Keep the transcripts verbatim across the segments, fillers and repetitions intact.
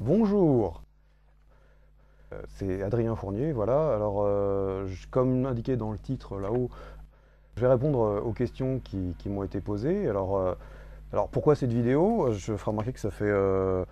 Bonjour, euh, c'est Adrien Fournier, voilà. Alors, euh, je- comme indiqué dans le titre là-haut, je vais répondre euh, aux questions qui, qui m'ont été posées. Alors, euh, alors, pourquoi cette vidéo? Je ferai remarquer que ça fait euh,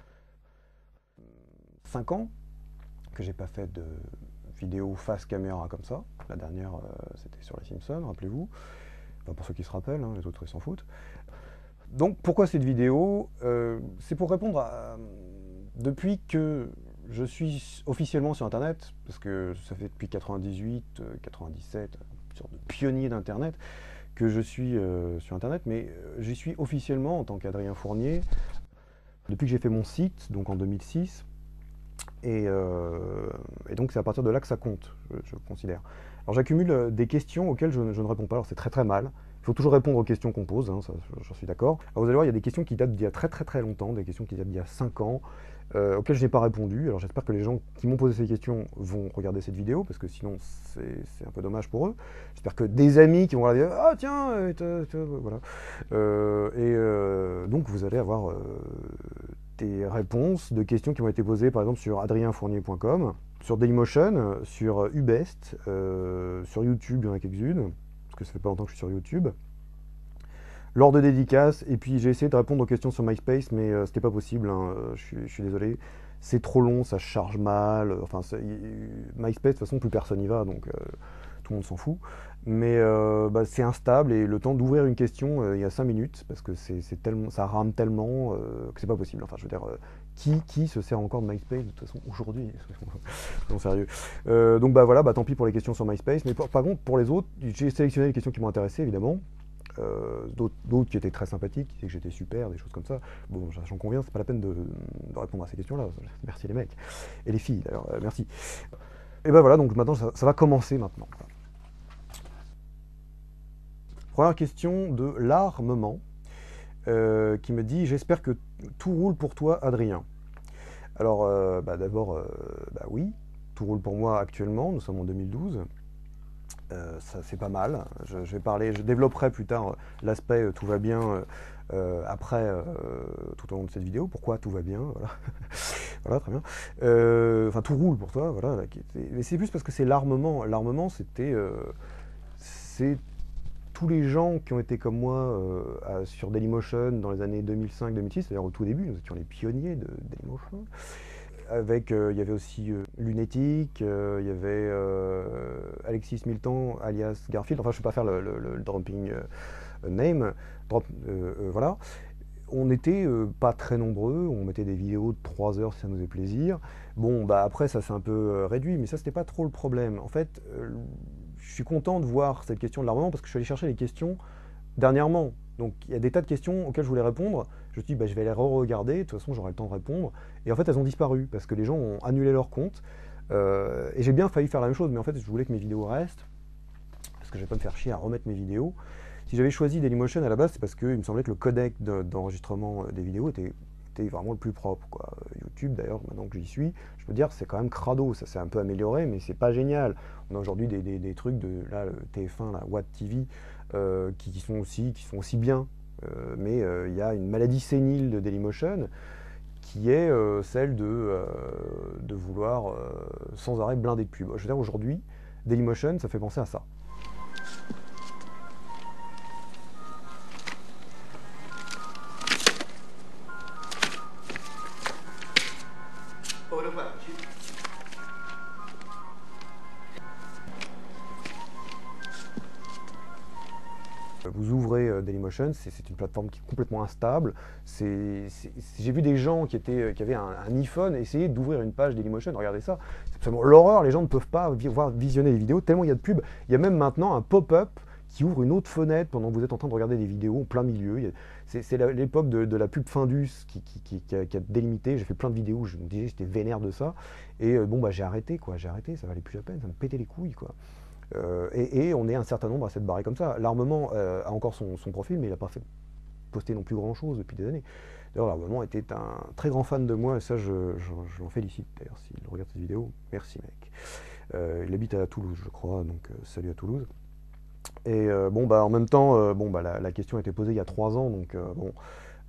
cinq ans que j'ai pas fait de vidéo face caméra comme ça. La dernière, euh, c'était sur les Simpsons, rappelez-vous. Enfin, pour ceux qui se rappellent, hein, les autres ils s'en foutent. Donc, pourquoi cette vidéo? Euh, C'est pour répondre à... Depuis que je suis officiellement sur Internet, parce que ça fait depuis quatre-vingt-dix-huit, euh, quatre-vingt-dix-sept, une sorte de pionnier d'Internet, que je suis euh, sur Internet, mais euh, j'y suis officiellement en tant qu'Adrien Fournier depuis que j'ai fait mon site, donc en deux mille six, et, euh, et donc c'est à partir de là que ça compte, je, je considère. Alors j'accumule euh, des questions auxquelles je, ne- je ne réponds pas, alors c'est très très mal. Il faut toujours répondre aux questions qu'on pose, hein, ça, j'en suis d'accord. Alors vous allez voir, il y a des questions qui datent d'il y a très très très longtemps, des questions qui datent d'il y a cinq ans, euh, auxquelles je n'ai pas répondu. Alors j'espère que les gens qui m'ont posé ces questions vont regarder cette vidéo, parce que sinon c'est c'est un peu dommage pour eux. J'espère que des amis qui vont regarder, ah tiens, euh, t'as- t'as- voilà. Euh, et euh, donc vous allez avoir euh, des réponses de questions qui m'ont été posées par exemple sur adrien fournier point com, sur Dailymotion, sur Ubest, euh, sur YouTube, il y en a quelques-unes, parce que ça fait pas longtemps que je suis sur YouTube, lors de dédicaces, et puis j'ai essayé de répondre aux questions sur MySpace, mais euh, c'était pas possible, hein, euh, je, suis, je suis désolé. C'est trop long, ça charge mal, enfin ça- y- MySpace, de toute façon plus personne n'y va, donc euh, tout le monde s'en fout. Mais euh, bah, c'est instable et le temps d'ouvrir une question, euh, il y a cinq minutes, parce que c'est c'est tellement, ça rame tellement euh, que c'est pas possible. Enfin, je veux dire, euh, qui, qui se sert encore de MySpace de toute façon aujourd'hui? Non, sérieux. Euh, donc bah voilà, bah tant pis pour les questions sur MySpace. Mais par, par contre, pour les autres, j'ai sélectionné les questions qui m'ont intéressé, évidemment. Euh, d'autres, d'autres qui étaient très sympathiques, qui disaient que j'étais super, des choses comme ça. Bon, j'en conviens, c'est pas la peine de, de répondre à ces questions-là. Merci les mecs. Et les filles, d'ailleurs, euh, merci. Et ben voilà, donc maintenant, ça, ça va commencer maintenant. Première question de l'armement, euh, qui me dit: j'espère que tout roule pour toi, Adrien. Alors, euh, bah, d'abord, euh, bah oui, tout roule pour moi actuellement, nous sommes en deux mille douze. Euh, ça c'est pas mal. Je, je vais parler, je développerai plus tard euh, l'aspect euh, tout va bien euh, euh, après, euh, tout au long de cette vidéo. Pourquoi tout va bien, voilà. Voilà, très bien. Euh, Enfin, tout roule pour toi, voilà. Mais c'est plus parce que c'est l'armement. L'armement, c'était, euh, c'est tous les gens qui ont été comme moi euh, à- sur Dailymotion dans les années deux mille cinq deux mille six, c'est-à-dire au tout début, nous étions les pionniers de Dailymotion. Avec, euh, il y avait aussi euh, Lunatic, euh, il y avait euh, Alexis Milton, alias Garfield. Enfin, je ne vais pas faire le, le- le dropping euh, name. Drop, euh, euh, voilà. On n'était euh, pas très nombreux, on mettait des vidéos de trois heures si ça nous faisait plaisir. Bon, bah après, ça s'est un peu euh, réduit, mais ça, c'était pas trop le problème. En fait, euh, je suis content de voir cette question de l'armement parce que je suis allé chercher les questions dernièrement. Donc il y a des tas de questions auxquelles je voulais répondre. Je me suis dit, bah, je vais les re-regarder, de toute façon j'aurai le temps de répondre. Et en fait, elles ont disparu parce que les gens ont annulé leur compte. Euh, et j'ai bien failli faire la même chose, mais en fait, je voulais que mes vidéos restent parce que je vais pas me faire chier à remettre mes vidéos. Si j'avais choisi Dailymotion à la base, c'est parce qu'il me semblait que le codec d'enregistrement des vidéos était, était vraiment le plus propre, quoi. YouTube, d'ailleurs, maintenant que j'y suis, je peux dire, c'est quand même crado. Ça s'est un peu amélioré, mais c'est pas génial. On a aujourd'hui des, des, des trucs de là, le T F un, la Watt T V, euh, qui, qui sont aussi, qui sont aussi bien. Euh, mais il euh, y a une maladie sénile de Dailymotion qui est euh, celle de, euh, de vouloir euh, sans arrêt blinder de pub. Je veux dire, aujourd'hui, Dailymotion, ça fait penser à ça. Vous ouvrez euh, Dailymotion, c'est une plateforme qui est complètement instable. J'ai vu des gens qui, étaient, qui avaient un, un iPhone essayer d'ouvrir une page Dailymotion, regardez ça, c'est absolument l'horreur, les gens ne peuvent pas vi voir visionner les vidéos tellement il y a de pubs. Il y a même maintenant un pop-up qui ouvre une autre fenêtre pendant que vous êtes en train de regarder des vidéos en plein milieu. C'est l'époque de, de la pub Findus qui, qui, qui, qui, a, qui a délimité, j'ai fait plein de vidéos, je me disais j'étais vénère de ça, et euh, bon bah j'ai arrêté quoi, j'ai arrêté, ça valait plus la peine, ça me pétait les couilles quoi. Euh, et, et on est un certain nombre à s'être barré comme ça. L'armement euh, a encore son, son profil, mais il n'a pas fait poster non plus grand chose depuis des années. D'ailleurs, l'armement était un très grand fan de moi, et ça, je, je, je l'en félicite. D'ailleurs, s'il regarde cette vidéo, merci mec. Euh, il habite à Toulouse, je crois, donc euh, salut à Toulouse. Et euh, bon, bah en même temps, euh, bon, bah, la, la question a été posée il y a trois ans, donc euh, bon,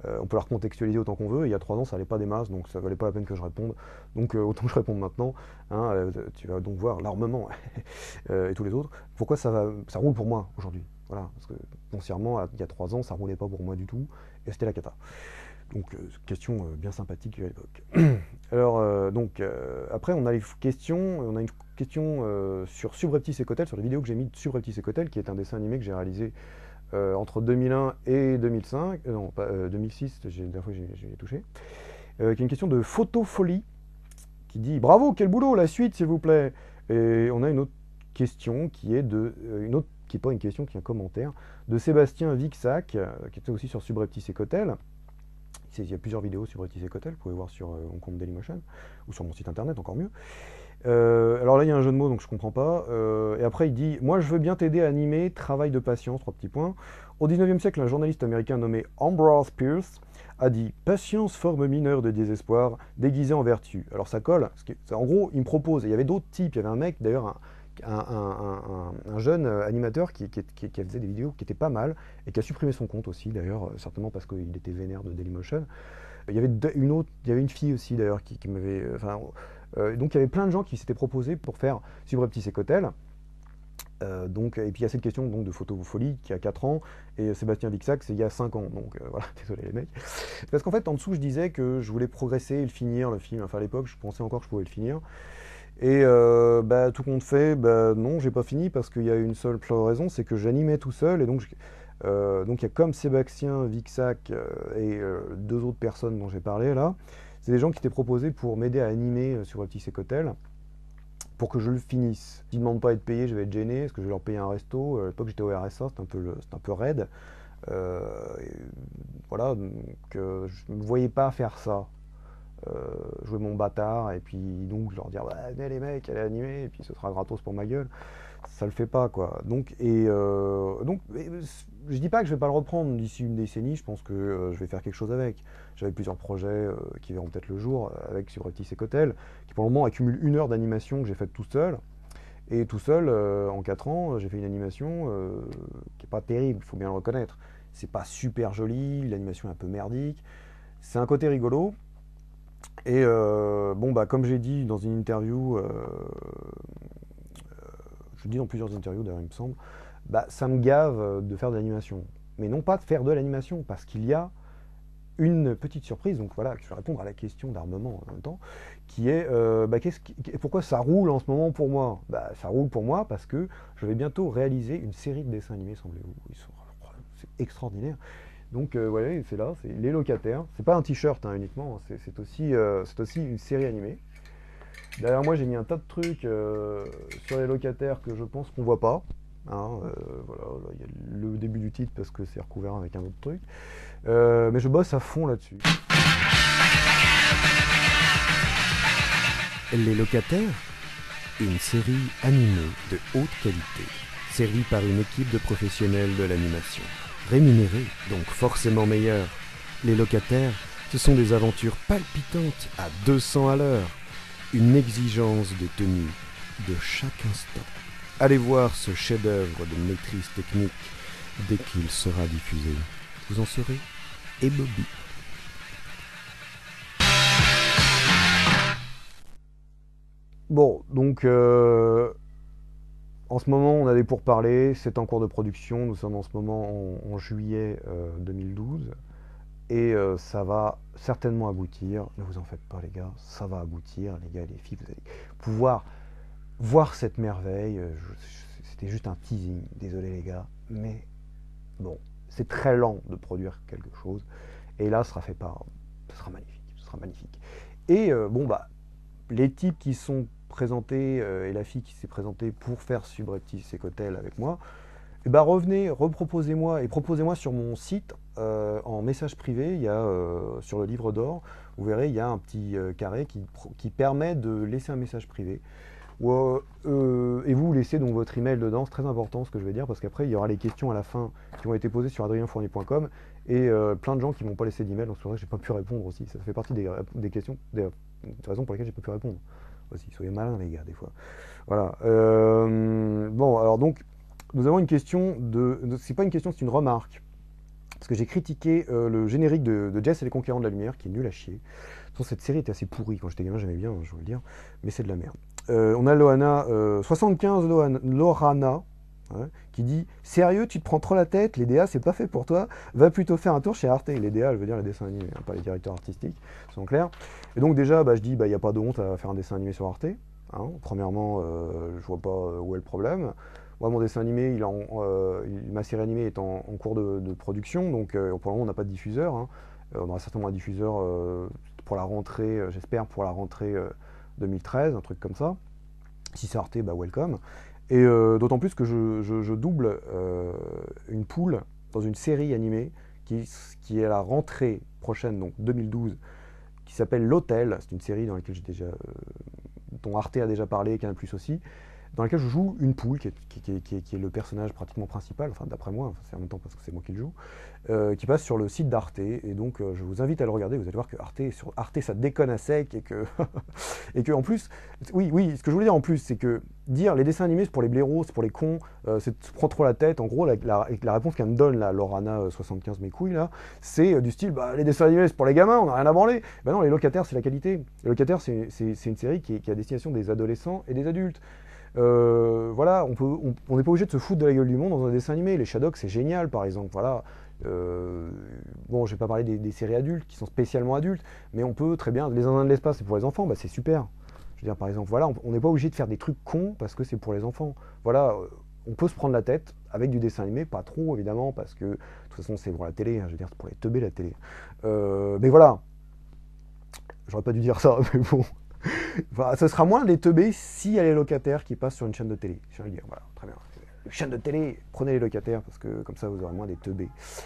Euh, on peut la recontextualiser autant qu'on veut, et il y a trois ans ça n'allait pas des masses, donc ça valait pas la peine que je réponde. Donc euh, autant que je réponde maintenant, hein, euh, tu vas donc voir l'armement euh, et tous les autres, pourquoi ça, va, ça roule pour moi aujourd'hui. Voilà, parce que foncièrement, il y a trois ans, ça roulait pas pour moi du tout, et c'était la cata. Donc, euh, question euh, bien sympathique à l'époque. Alors, euh, donc, euh, après, on a les questions, on a une question euh, sur Subreptice et Cotel, sur les vidéos que j'ai mis de Subreptice et Cotel, qui est un dessin animé que j'ai réalisé euh, entre deux mille un et deux mille cinq, euh, non, pas euh, deux mille six, la dernière fois que j'ai touché, euh, qui est une question de Photofolie, qui dit « Bravo, quel boulot, la suite, s'il vous plaît !» Et on a une autre question qui est de, euh, une autre, qui n'est pas une question, qui est un commentaire, de Sébastien Vixac, euh, qui était aussi sur Subreptice et Cotel. Il y a plusieurs vidéos sur Subreptice et Cotel, vous pouvez voir sur euh, mon compte Dailymotion, ou sur mon site internet, encore mieux. Euh, alors là, il y a un jeu de mots, donc je comprends pas. Euh, et après, il dit « Moi, je veux bien t'aider à animer, travail de patience, trois petits points. » Au dix-neuvième siècle, un journaliste américain nommé Ambrose Pierce a dit « Patience, forme mineure de désespoir, déguisée en vertu. » Alors ça colle, parce que, en gros, il me propose, et il y avait d'autres types, il y avait un mec, d'ailleurs, un, un, un, un, un jeune animateur qui, qui, qui, qui faisait des vidéos qui étaient pas mal, et qui a supprimé son compte aussi, d'ailleurs, certainement parce qu'il était vénère de Dailymotion. Il y avait une autre, il y avait une fille aussi, d'ailleurs, qui, qui m'avait... Enfin, euh, donc il y avait plein de gens qui s'étaient proposés pour faire Subreptice et Cotel. Euh, donc, et puis il y a cette question donc, de Photofolie qui a quatre ans, et Sébastien Vixac c'est il y a cinq ans, donc euh, voilà, désolé les mecs. Parce qu'en fait en dessous je disais que je voulais progresser et le finir, le film, enfin à l'époque je pensais encore que je pouvais le finir. Et euh, bah, tout compte fait, bah, non j'ai pas fini parce qu'il y a une seule raison, c'est que j'animais tout seul, et donc euh, donc il y a comme Sébastien Vixac euh, et euh, deux autres personnes dont j'ai parlé là, c'est des gens qui étaient proposés pour m'aider à animer euh, Subreptice et Cotel, pour que je le finisse. S'ils ne demandent pas à être payés, je vais être gêné, parce que je vais leur payer un resto. À l'époque, j'étais au R S A, c'était un peu, un peu raide. Euh, et voilà, donc euh, je ne me voyais pas faire ça. Euh, jouer mon bâtard, et puis donc leur dire, bah, venez les mecs, allez animer, et puis ce sera gratos pour ma gueule. Ça le fait pas, quoi. Donc, et euh, donc, et, je dis pas que je vais pas le reprendre d'ici une décennie, je pense que euh, je vais faire quelque chose avec. J'avais plusieurs projets euh, qui verront peut-être le jour, euh, avec Subreptice et Cotel, qui pour le moment accumulent une heure d'animation que j'ai faite tout seul. Et tout seul, euh, en quatre ans, j'ai fait une animation euh, qui est pas terrible, il faut bien le reconnaître. C'est pas super joli, l'animation est un peu merdique. C'est un côté rigolo. Et euh, bon, bah, comme j'ai dit dans une interview, euh, je le dis dans plusieurs interviews d'ailleurs il me semble, bah, ça me gave de faire de l'animation. Mais non pas de faire de l'animation, parce qu'il y a une petite surprise, donc voilà, je vais répondre à la question d'armement en même temps, qui est euh, bah, qu'est-ce qui, pourquoi ça roule en ce moment pour moi? Bah, ça roule pour moi parce que je vais bientôt réaliser une série de dessins animés, semblez-vous. C'est extraordinaire. Donc euh, voilà, c'est là, c'est Les Locataires. C'est pas un t-shirt hein, uniquement, c'est aussi, euh, aussi une série animée. Derrière moi, j'ai mis un tas de trucs euh, sur les locataires que je pense qu'on voit pas. Hein, euh, voilà, il y a le début du titre parce que c'est recouvert avec un autre truc. Euh, mais je bosse à fond là-dessus. Les Locataires, une série animée de haute qualité, servie par une équipe de professionnels de l'animation. Rémunérés, donc forcément meilleurs. Les Locataires, ce sont des aventures palpitantes à deux cents à l'heure. Une exigence de tenue de chaque instant. Allez voir ce chef-d'œuvre de maîtrise technique dès qu'il sera diffusé. Vous en serez ébloui. Bon, donc euh, en ce moment on a des pourparlers, c'est en cours de production, nous sommes en ce moment en, en juillet euh, deux mille douze, et euh, ça va certainement aboutir, ne vous en faites pas les gars, ça va aboutir, les gars et les filles, vous allez pouvoir voir cette merveille. C'était juste un teasing, désolé les gars, mais bon, c'est très lent de produire quelque chose, et là, ce sera fait par, ce sera magnifique, ce sera magnifique. Et euh, bon bah, les types qui sont présentés euh, et la fille qui s'est présentée pour faire Subreptice et Cotel avec moi, et bah revenez, reproposez-moi et proposez-moi sur mon site euh, en message privé. Il y a euh, sur le livre d'or, vous verrez, il y a un petit euh, carré qui, qui permet de laisser un message privé. Ou, euh, euh, et vous laissez donc votre email dedans, c'est très important ce que je vais dire, parce qu'après il y aura les questions à la fin qui ont été posées sur adrien fournier point com, et euh, plein de gens qui m'ont pas laissé d'email, donc c'est vrai que j'ai pas pu répondre aussi. Ça fait partie des, des questions, des, des raisons pour lesquelles j'ai pas pu répondre aussi. Soyez malins les gars des fois. Voilà. Euh, bon alors donc nous avons une question de, c'est pas une question, c'est une remarque parce que j'ai critiqué euh, le générique de, de Jess et les Conquérants de la Lumière, qui est nul à chier. De toute façon, cette série était assez pourrie. Quand j'étais gamin, j'aimais bien, je veux le dire, mais c'est de la merde. Euh, on a Loana, euh, soixante-quinze Loana, Lorana, hein, qui dit « Sérieux, tu te prends trop la tête, les D A, c'est pas fait pour toi, va plutôt faire un tour chez Arte. » Les D A, je veux dire les dessins animés, hein, pas les directeurs artistiques, soyons clairs. Et donc déjà, bah, je dis, il bah, n'y a pas de honte à faire un dessin animé sur Arte. Hein. Premièrement, euh, je vois pas où est le problème. Moi, mon dessin animé, il en, euh, ma série animée est en, en cours de, de production, donc euh, pour le moment, on n'a pas de diffuseur. Hein. Euh, on aura certainement un diffuseur euh, pour la rentrée, euh, j'espère, pour la rentrée euh, deux mille treize, un truc comme ça. Si c'est Arte, bah welcome. Et euh, d'autant plus que je, je, je double euh, une poule dans une série animée qui, qui est à la rentrée prochaine, donc deux mille douze, qui s'appelle L'Hôtel. C'est une série dans laquelle j'ai déjà, euh, dont Arte a déjà parlé, Canal plus aussi, dans laquelle je joue une poule, qui est, qui, qui, qui, qui est le personnage pratiquement principal, enfin d'après moi, enfin, c'est en même temps parce que c'est moi qui le joue, euh, qui passe sur le site d'Arte, et donc euh, je vous invite à le regarder, vous allez voir que Arte, sur Arte ça déconne à sec, et que, et que en plus, oui, oui, ce que je voulais dire en plus, c'est que dire les dessins animés c'est pour les blaireaux, c'est pour les cons, euh, c'est se prend trop la tête, en gros, la, la, la réponse qu'elle me donne, là, Lorana soixante-quinze mes couilles, là, c'est euh, du style, bah les dessins animés c'est pour les gamins, on n'a rien à branler. Ben non, les locataires c'est la qualité. Les locataires c'est une série qui est, qui est à destination des adolescents et des adultes. Euh, voilà, on n'est pas obligé de se foutre de la gueule du monde dans un dessin animé. Les Shadok, c'est génial, par exemple. Voilà. Euh, bon, je vais pas parler des, des séries adultes qui sont spécialement adultes, mais on peut très bien. Les Indiens de l'espace, c'est pour les enfants, bah c'est super. Je veux dire, par exemple, voilà, on n'est pas obligé de faire des trucs cons parce que c'est pour les enfants. Voilà, on peut se prendre la tête avec du dessin animé, pas trop évidemment, parce que de toute façon, c'est pour la télé. Hein, je veux dire, c'est pour les teubés la télé. Euh, mais voilà, j'aurais pas dû dire ça, mais bon. Enfin, ce sera moins des teubés s'il y a les locataires qui passent sur une chaîne de télé. Je vais le dire, voilà, très bien. Une chaîne de télé, prenez les locataires parce que comme ça vous aurez moins des teubés.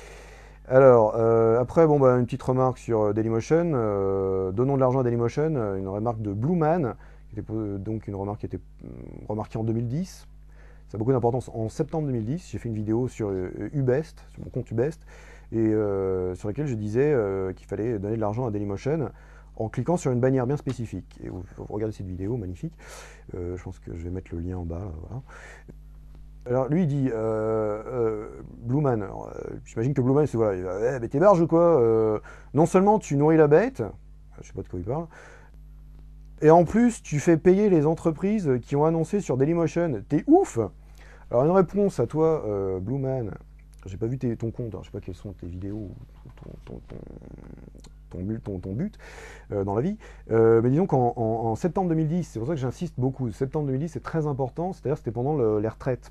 Alors, euh, après, bon, bah, une petite remarque sur Dailymotion. Euh, donnons de l'argent à Dailymotion, une remarque de Blueman, qui était donc une remarque qui était remarquée en deux mille dix. Ça a beaucoup d'importance. En septembre deux mille dix, j'ai fait une vidéo sur Ubest, sur mon compte Ubest, et euh, sur laquelle je disais euh, qu'il fallait donner de l'argent à Dailymotion en cliquant sur une bannière bien spécifique. Et vous, vous regardez cette vidéo, magnifique. Euh, je pense que je vais mettre le lien en bas. Là, voilà. Alors lui il dit, euh, euh, Blueman, euh, j'imagine que Blueman c'est voilà, il va, eh, mais t'es barge ou quoi euh, non seulement tu nourris la bête, je sais pas de quoi il parle, et en plus tu fais payer les entreprises qui ont annoncé sur Dailymotion, t'es ouf. Alors une réponse à toi, euh, Blueman, j'ai pas vu tes, ton compte, alors je sais pas quelles sont tes vidéos, ton, ton, ton, ton but, ton, ton but euh, dans la vie. Euh, mais disons qu'en en, en septembre deux mille dix, c'est pour ça que j'insiste beaucoup, septembre deux mille dix c'est très important, c'est-à-dire c'était pendant le, les retraites,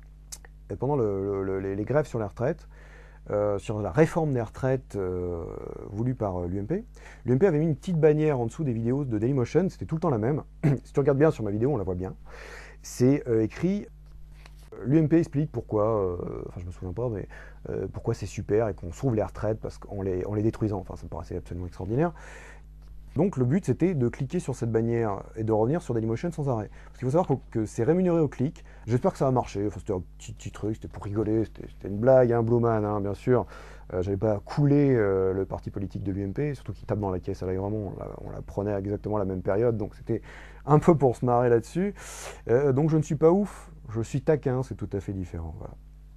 et pendant le, le, les, les grèves sur les retraites, euh, sur la réforme des retraites euh, voulue par euh, l'U M P. L'U M P avait mis une petite bannière en dessous des vidéos de Dailymotion, c'était tout le temps la même. Si tu regardes bien sur ma vidéo, on la voit bien. C'est euh, écrit... L'U M P explique pourquoi, euh, enfin je me souviens pas, mais euh, pourquoi c'est super et qu'on sauve les retraites parce qu'en les, en les détruisant, enfin ça me paraissait absolument extraordinaire. Donc le but c'était de cliquer sur cette bannière et de revenir sur Dailymotion sans arrêt. Parce qu'il faut savoir que, que c'est rémunéré au clic, j'espère que ça va marcher, enfin, c'était un petit, petit truc, c'était pour rigoler, c'était une blague, hein, Blueman, hein, bien sûr. Euh, J'avais pas coulé euh, le parti politique de l'U M P, surtout qu'il tape dans la caisse à l'Agrement, on, la, on la prenait à exactement la même période, donc c'était un peu pour se marrer là-dessus. Euh, donc je ne suis pas ouf, je suis taquin, c'est tout à fait différent. Voilà.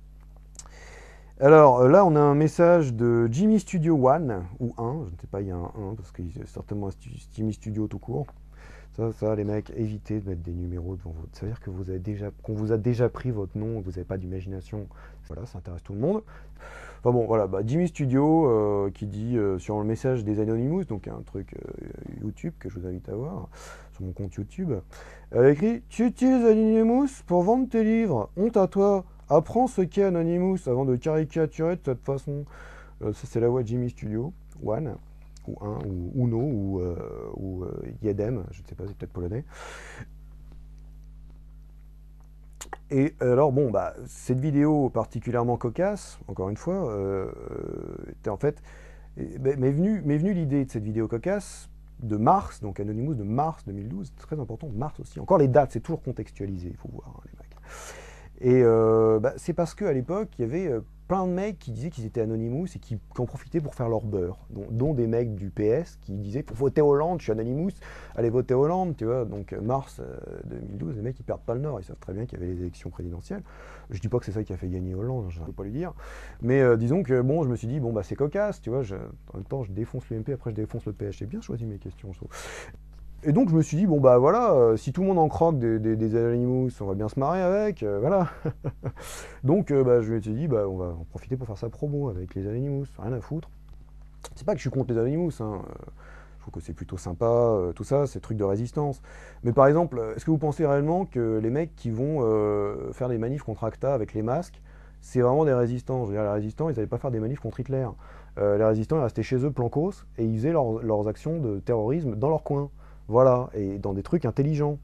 Alors là, on a un message de Jimmy Studio One, ou un, je ne sais pas, il y a un un, parce qu'il y a certainement un Jimmy Studio tout court. Ça, ça, les mecs, évitez de mettre des numéros devant votre... Ça veut dire que vous avez déjà, qu'on vous a déjà pris votre nom, que vous n'avez pas d'imagination. Voilà, ça intéresse tout le monde. Enfin bon, voilà, bah, Jimmy Studio euh, qui dit euh, sur le message des Anonymous, donc un truc euh, YouTube que je vous invite à voir, sur mon compte YouTube, euh, écrit « Tu utilises Anonymous pour vendre tes livres, honte à toi, apprends ce qu'est Anonymous avant de caricaturer de cette façon. Euh, » Ça c'est la voix de Jimmy Studio, One, ou un, ou Uno, ou, euh, ou euh, Yedem, je ne sais pas, c'est peut-être polonais. Et alors bon, bah, cette vidéo particulièrement cocasse, encore une fois, euh, était en fait, m'est venue venu l'idée de cette vidéo cocasse de mars, donc Anonymous de mars deux mille douze, très important, mars aussi. Encore les dates, c'est toujours contextualisé, il faut voir, hein, les mecs. Et euh, bah, c'est parce qu'à l'époque, il y avait euh, plein de mecs qui disaient qu'ils étaient Anonymous et qui, qui en profitaient pour faire leur beurre, dont, dont des mecs du P S qui disaient pour voter Hollande, je suis Anonymous, allez voter Hollande, tu vois. Donc mars euh, deux mille douze, les mecs ils perdent pas le nord, ils savent très bien qu'il y avait les élections présidentielles. Je dis pas que c'est ça qui a fait gagner Hollande, je ne peux pas lui dire, mais euh, disons que bon, je me suis dit bon bah c'est cocasse, tu vois. Je, en même temps, je défonce l'U M P, après je défonce le P S. J'ai bien choisi mes questions, je trouve. Et donc je me suis dit, bon bah voilà, euh, si tout le monde en croque des, des, des Anonymous, on va bien se marrer avec, euh, voilà. Donc euh, bah, je me suis dit, bah, on va en profiter pour faire sa promo avec les Anonymous, rien à foutre. C'est pas que je suis contre les Anonymous, hein. Je trouve que c'est plutôt sympa, euh, tout ça, c'est trucs de résistance. Mais par exemple, est-ce que vous pensez réellement que les mecs qui vont euh, faire des manifs contre ACTA avec les masques, c'est vraiment des résistants? Je veux dire, les résistants, ils n'allaient pas faire des manifs contre Hitler. Euh, les résistants, ils restaient chez eux, plancos, et ils faisaient leur, leurs actions de terrorisme dans leur coin. Voilà, et dans des trucs intelligents.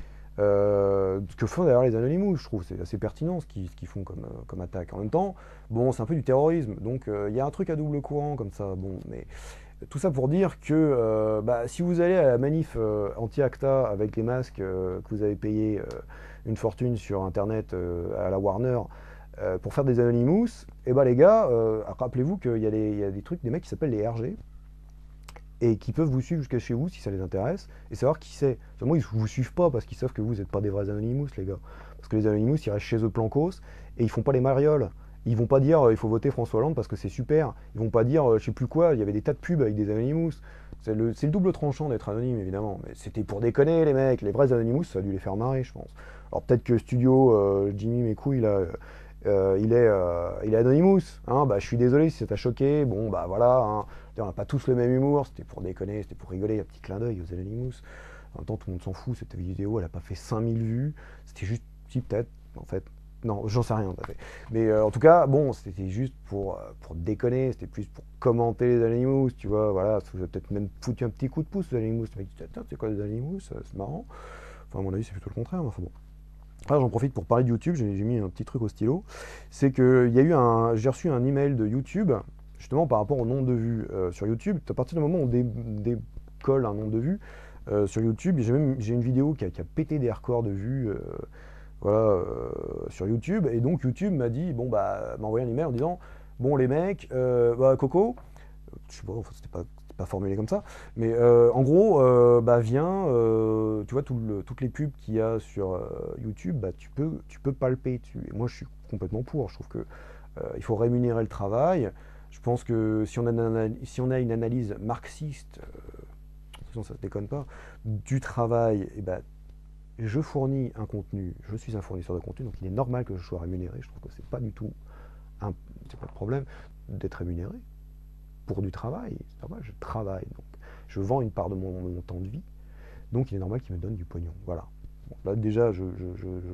Euh, ce que font d'ailleurs les Anonymous, je trouve, c'est assez pertinent ce qu'ils, ce qu'ils font comme, comme attaque. En même temps, bon, c'est un peu du terrorisme, donc il euh, y a un truc à double courant comme ça. Bon, mais tout ça pour dire que euh, bah, si vous allez à la manif euh, anti-ACTA avec les masques euh, que vous avez payé euh, une fortune sur Internet euh, à la Warner euh, pour faire des Anonymous, et bah les gars, euh, rappelez-vous qu'il y, y a des trucs, des mecs qui s'appellent les R G, et qui peuvent vous suivre jusqu'à chez vous si ça les intéresse, et savoir qui c'est. Seulement, ils ne vous suivent pas parce qu'ils savent que vous n'êtes pas des vrais Anonymous, les gars. Parce que les Anonymous, ils restent chez eux plancos, et ils font pas les marioles. Ils vont pas dire euh, il faut voter François Hollande parce que c'est super. Ils vont pas dire euh, je sais plus quoi, il y avait des tas de pubs avec des Anonymous. C'est le, c'est le double tranchant d'être anonyme, évidemment. Mais c'était pour déconner, les mecs. Les vrais Anonymous, ça a dû les faire marrer, je pense. Alors peut-être que Studio, euh, Jimmy mes couilles, là, euh, il, est, euh, il est Anonymous. Hein, bah, je suis désolé si ça t'a choqué. Bon, bah voilà. Hein. On n'a pas tous le même humour, c'était pour déconner, c'était pour rigoler, un petit clin d'œil aux Anonymous. En même temps, tout le monde s'en fout, cette vidéo, elle n'a pas fait cinq mille vues, c'était juste, si peut-être, en fait, non, j'en sais rien, fait. Mais euh, en tout cas, bon, c'était juste pour, euh, pour déconner, c'était plus pour commenter les Anonymous, tu vois, voilà, vous avez peut-être même foutu un petit coup de pouce aux Anonymous, le mec dit, tiens, c'est quoi les Anonymous, c'est marrant. Enfin, à mon avis, c'est plutôt le contraire, mais enfin bon. Alors j'en profite pour parler de YouTube, j'ai mis un petit truc au stylo, c'est que il y a eu un, j'ai reçu un email de YouTube, justement par rapport au nombre de vues euh, sur YouTube. À partir du moment où on dé, décolle un nombre de vues euh, sur YouTube, j'ai même j'ai une vidéo qui a, qui a pété des records de vues euh, voilà, euh, sur YouTube, et donc YouTube m'a dit, bon bah, m'a envoyé un email en disant, bon les mecs, euh, bah, Coco, je sais pas, enfin, c'était pas, c'était pas formulé comme ça, mais euh, en gros, euh, bah viens, euh, tu vois, tout le, toutes les pubs qu'il y a sur euh, YouTube, bah tu peux, tu peux palper dessus. Et moi je suis complètement pour, je trouve que euh, il faut rémunérer le travail. Je pense que si on a une, si on a une analyse marxiste, euh, attention ça se déconne pas, du travail, et bah, je fournis un contenu, je suis un fournisseur de contenu, donc il est normal que je sois rémunéré. Je trouve que c'est pas du tout, un, c'est pas le problème d'être rémunéré pour du travail. C'est normal, je travaille, donc je vends une part de mon, mon temps de vie, donc il est normal qu'il me donne du pognon. Voilà. Bon, là déjà, je, je, je, je,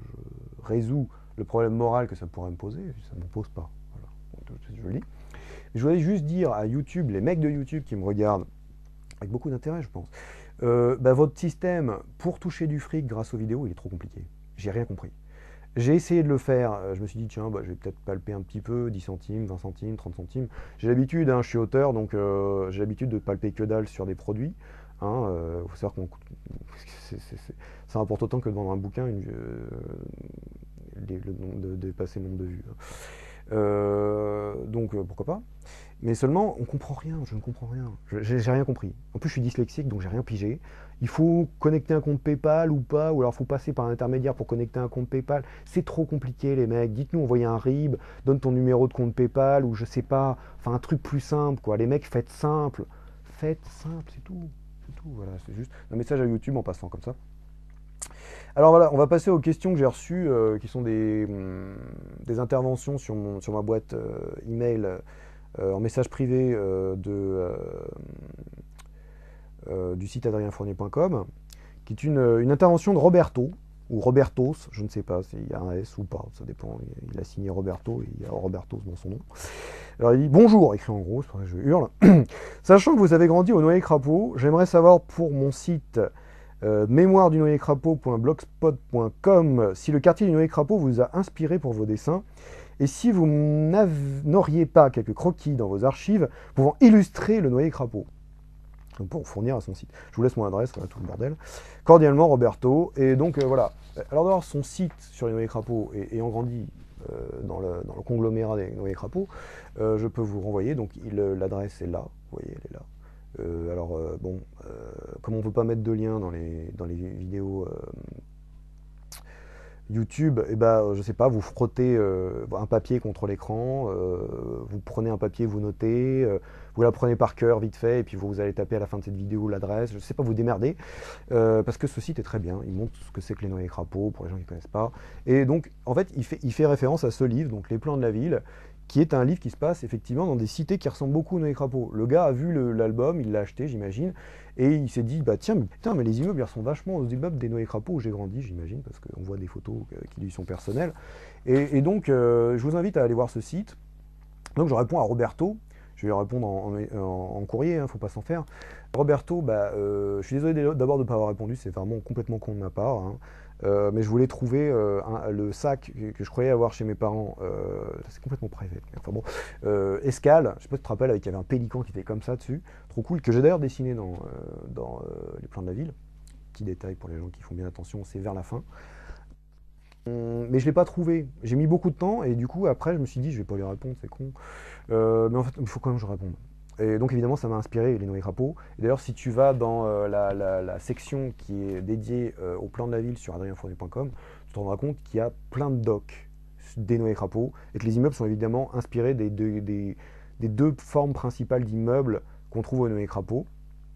je résous le problème moral que ça pourrait me poser, ça ne me pose pas. Voilà. Donc, je le dis. Je voulais juste dire à YouTube, les mecs de YouTube qui me regardent, avec beaucoup d'intérêt je pense, euh, bah, votre système pour toucher du fric grâce aux vidéos, il est trop compliqué. J'ai rien compris. J'ai essayé de le faire, je me suis dit tiens, bah, je vais peut-être palper un petit peu, dix centimes, vingt centimes, trente centimes. J'ai l'habitude, hein, je suis auteur, donc euh, j'ai l'habitude de palper que dalle sur des produits. Il hein, euh, faut savoir qu'on ça rapporte autant que de vendre un bouquin, une, euh, les, le nombre de, de dépasser le nombre de vues. Euh, donc euh, pourquoi pas. Mais seulement, on comprend rien, je ne comprends rien. J'ai rien compris. En plus, je suis dyslexique, donc j'ai rien pigé. Il faut connecter un compte PayPal ou pas, ou alors il faut passer par un intermédiaire pour connecter un compte PayPal. C'est trop compliqué, les mecs. Dites-nous, envoyez un R I B, donne ton numéro de compte PayPal, ou je sais pas, enfin un truc plus simple, quoi. Les mecs, faites simple. Faites simple, c'est tout. C'est tout, voilà, c'est juste un message à YouTube en passant comme ça. Alors voilà, on va passer aux questions que j'ai reçues, euh, qui sont des, hum, des interventions sur, mon, sur ma boîte euh, email euh, en message privé euh, de, euh, euh, du site adrien fournier point com, qui est une, une intervention de Roberto, ou Robertos, je ne sais pas s'il y a un S ou pas, ça dépend, il a signé Roberto et il y a Robertos dans son nom. Alors il dit « Bonjour », écrit en gros, c'est pour ça que je hurle. « Sachant que vous avez grandi au Noyer Crapaud, j'aimerais savoir pour mon site euh, mémoire du noyer crapaud point blogspot point com si le quartier du Noyer Crapaud vous a inspiré pour vos dessins et si vous n'auriez pas quelques croquis dans vos archives pouvant illustrer le Noyer Crapaud. » Pour fournir à son site. Je vous laisse mon adresse, voilà tout le bordel. Cordialement, Roberto. Et donc, euh, voilà. Alors d'avoir son site sur les Noyer Crapaud et ayant grandi euh, dans, le, dans le conglomérat des noyers crapauds, euh, je peux vous renvoyer, donc l'adresse est là, vous voyez, elle est là. Euh, alors euh, bon, euh, comme on ne peut pas mettre de lien dans les, dans les vidéos euh, YouTube, eh ben, je sais pas, vous frottez euh, un papier contre l'écran, euh, vous prenez un papier, vous notez, euh, vous la prenez par cœur vite fait, et puis vous, vous allez taper à la fin de cette vidéo l'adresse, je sais pas, vous démerdez, euh, parce que ce site est très bien, il montre ce que c'est que les noyers crapauds, pour les gens qui ne connaissent pas, et donc en fait il, fait il fait référence à ce livre, donc Les plans de la ville, qui est un livre qui se passe effectivement dans des cités qui ressemblent beaucoup aux noyers crapauds. Le gars a vu l'album, il l'a acheté j'imagine, et il s'est dit, bah tiens, mais, putain, mais les immeubles ils ressemblent vachement aux immeubles des noyers crapauds où j'ai grandi, j'imagine, parce qu'on voit des photos qui lui sont personnelles. Et, et donc euh, je vous invite à aller voir ce site. Donc je réponds à Roberto, je vais lui répondre en, en, en courrier, hein, faut pas s'en faire. Roberto, bah, euh, je suis désolé d'abord de ne pas avoir répondu, c'est vraiment complètement con de ma part. Hein. Euh, mais je voulais trouver euh, un, le sac que, que je croyais avoir chez mes parents, euh, c'est complètement privé. Enfin bon, euh, Escale, je sais pas si tu te rappelles, avec il y avait un pélican qui était comme ça dessus, trop cool, que j'ai d'ailleurs dessiné dans, euh, dans euh, les plans de la ville. Petit détail pour les gens qui font bien attention, c'est vers la fin. Hum, mais je l'ai pas trouvé, j'ai mis beaucoup de temps et du coup après je me suis dit je vais pas lui répondre, c'est con. Euh, mais en fait il faut quand même que je réponde. Et donc évidemment ça m'a inspiré les noyers crapauds. D'ailleurs si tu vas dans euh, la, la, la section qui est dédiée euh, au plan de la ville sur adrien fournier point com, tu te rendras compte qu'il y a plein de docs des noyers crapauds et que les immeubles sont évidemment inspirés des deux, des, des deux formes principales d'immeubles qu'on trouve aux noyers crapauds.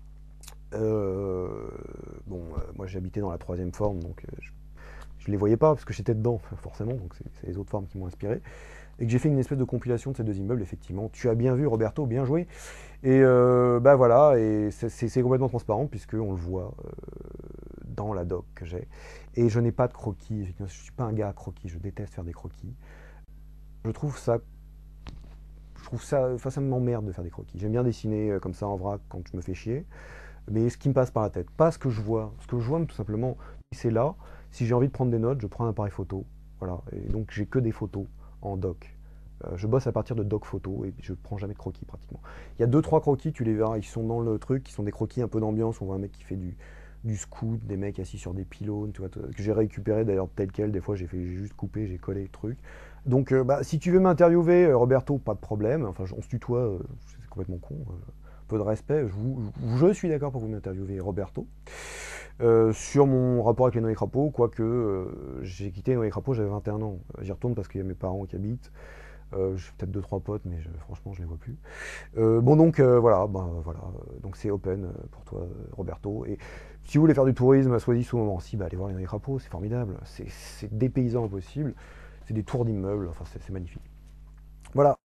Euh, bon, euh, moi j'habitais dans la troisième forme, donc euh, je, je les voyais pas parce que j'étais dedans, forcément, donc c'est les autres formes qui m'ont inspiré. Et que j'ai fait une espèce de compilation de ces deux immeubles, effectivement. Tu as bien vu, Roberto, bien joué. Et euh, bah voilà, et c'est complètement transparent puisqu'on le voit euh, dans la doc que j'ai. Et je n'ai pas de croquis, effectivement, je ne suis pas un gars à croquis, je déteste faire des croquis. Je trouve ça, je trouve ça, enfin ça m'emmerde de faire des croquis. J'aime bien dessiner euh, comme ça en vrac quand je me fais chier, mais ce qui me passe par la tête, pas ce que je vois. Ce que je vois, tout simplement, c'est là. Si j'ai envie de prendre des notes, je prends un appareil photo, voilà. Et donc j'ai que des photos en doc. Euh, je bosse à partir de doc photo et je prends jamais de croquis pratiquement. Il y a deux trois croquis, tu les verras, ils sont dans le truc, qui sont des croquis un peu d'ambiance. On voit un mec qui fait du, du scout, des mecs assis sur des pylônes, tu vois, que j'ai récupéré d'ailleurs tel quel. Des fois j'ai fait, j'ai juste coupé, j'ai collé le truc. Donc euh, bah, si tu veux m'interviewer, euh, Roberto, pas de problème. Enfin, on se tutoie, euh, c'est complètement con. Euh, peu de respect. Je, vous, je suis d'accord pour vous m'interviewer, Roberto. Euh, sur mon rapport avec les noyers crapauds, quoique euh, j'ai quitté les noyers crapauds, j'avais vingt et un ans. J'y retourne parce qu'il y a mes parents qui habitent. Euh, j'ai peut-être deux trois potes, mais je, franchement, je les vois plus. Euh, bon, donc euh, voilà, ben, voilà. Donc c'est open pour toi, Roberto. Et si vous voulez faire du tourisme à Soisy au moment-ci, bah, allez voir les noyers crapauds, c'est formidable. C'est dépaysant au possible. C'est des tours d'immeubles, enfin, c'est magnifique. Voilà.